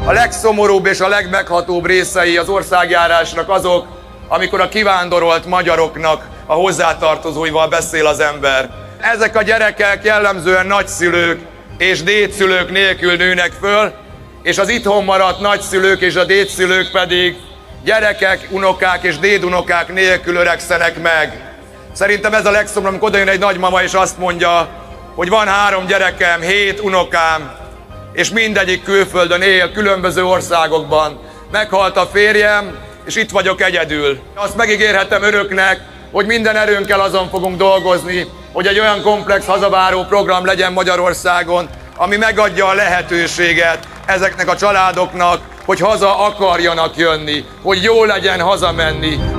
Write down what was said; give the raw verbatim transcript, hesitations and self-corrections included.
A legszomorúbb és a legmeghatóbb részei az országjárásnak azok, amikor a kivándorolt magyaroknak a hozzátartozóival beszél az ember. Ezek a gyerekek jellemzően nagyszülők és dédszülők nélkül nőnek föl, és az itthon maradt nagyszülők és a dédszülők pedig gyerekek, unokák és dédunokák nélkül öregszenek meg. Szerintem ez a legszomorúbb, amikor odajön egy nagymama és azt mondja, hogy van három gyerekem, hét unokám, és mindegyik külföldön él, különböző országokban. Meghalt a férjem, és itt vagyok egyedül. Azt megígérhetem önöknek, hogy minden erőnkkel azon fogunk dolgozni, hogy egy olyan komplex hazaváró program legyen Magyarországon, ami megadja a lehetőséget ezeknek a családoknak, hogy haza akarjanak jönni, hogy jó legyen hazamenni.